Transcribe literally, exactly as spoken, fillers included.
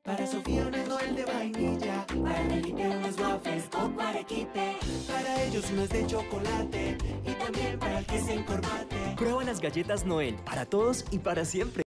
Para Sofía una Noel de vainilla, para Felipe unos waffles o para Arequipe, para ellos uno es de chocolate y también para el que se encorbate. Prueba las galletas Noel, para todos y para siempre.